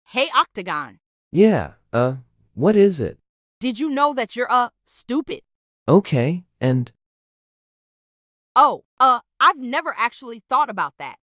Hey, Octagon, Yeah, what is it? did you know that you're, stupid? Okay, and Oh, I've never actually thought about that.